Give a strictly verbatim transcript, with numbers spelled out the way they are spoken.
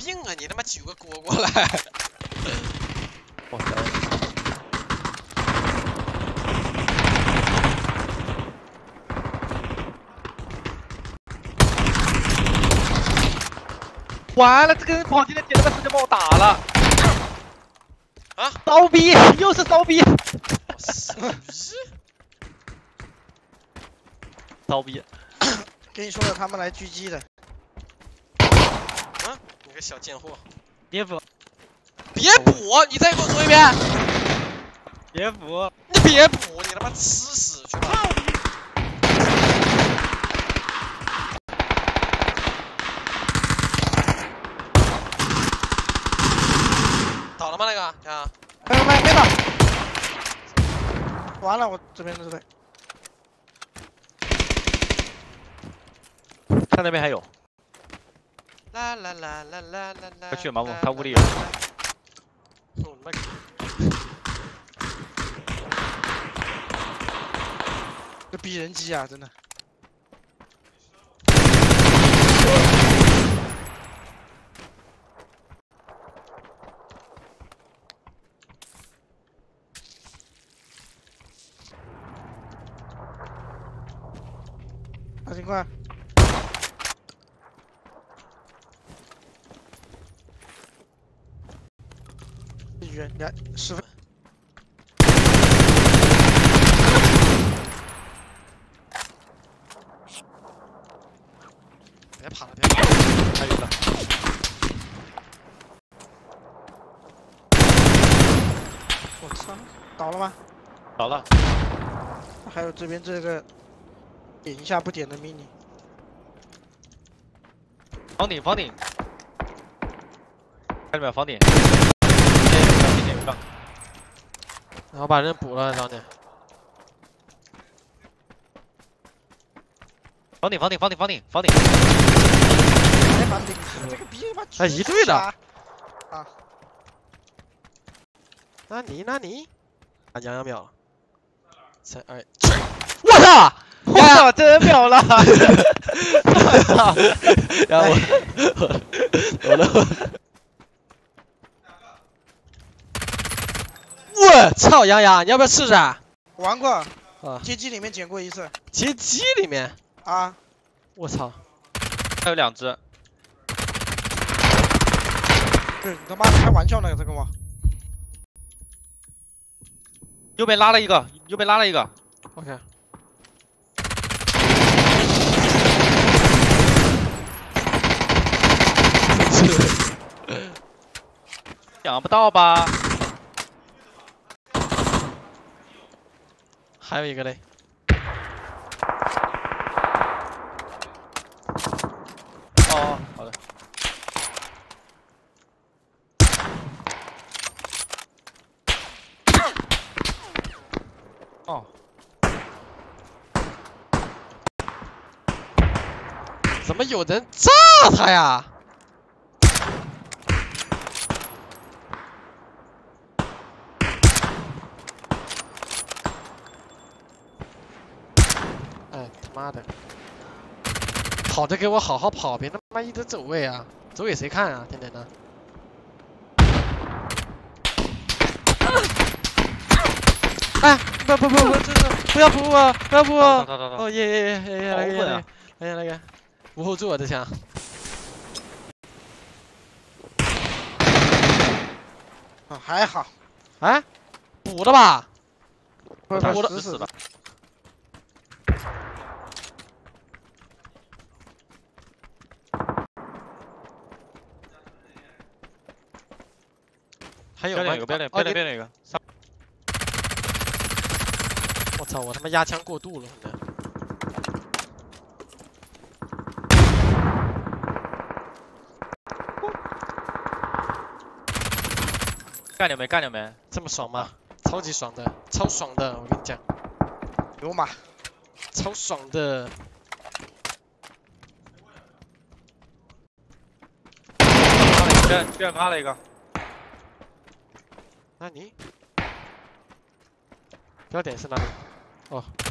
病啊！你他妈举个锅过来！ 哇塞！完了，这个人跑进来，点了个时间把我打了。 啊！ 骚逼，又是骚逼！骚逼！ 跟你说了，他们来狙击的。 啊！你个小贱货！ 别补！ 别补！你再给我说一遍！ 别补！ 你别补！你他妈吃屎去吧！倒了吗？那个？看啊！ 没没没倒！完了，我这边的这队。 他那边还有。 啦啦啦啦啦啦啦！ 快去马木，他屋里有。 我他妈！ 这逼人机啊，真的。二千块。 两十分， 别跑了，别跑了， 还有一个， 我操，倒了吗？ 倒了。 还有这边这个点一下不点的 mini， 房顶，房顶，看到没有？房顶。 然后把人补了，找你。 房顶，房顶，房顶，房顶，房顶。 哎，房顶，这个逼妈！ 哎，一队的。 啊。 那你，那你，啊，杨洋秒了。三二一，我操！ 我操，真秒了！我操！ 然后我，我的。 我操，杨洋，你要不要试试啊？ 玩过， 啊， 街机里面捡过一次。 街机里面啊！ 我操， 还有两只。 对，你他妈开玩笑呢，这跟我。 右边拉了一个，右边拉了一个。 OK。 想不到吧？ 还有一个嘞， 哦，好的。哦， 怎么有人炸他呀？哎，他妈的！跑着给我好好跑，别他妈一直走位啊！走给谁看啊？天天的。哎，不不不不，这是不要补我，不要补我！哦耶耶耶耶耶！来个来个来个来个，无后座这枪。 啊，还好。 哎，补的吧？ 补的， 死死的。 还有吗？有标点，标点，标点一个。 我操！我他妈压枪过度了，可能。 干了没？干了没？ 这么爽吗？超级爽的，超爽的！我跟你讲， 牛马， 超爽的。 这这拉了一个。 那你标点是哪里？哦，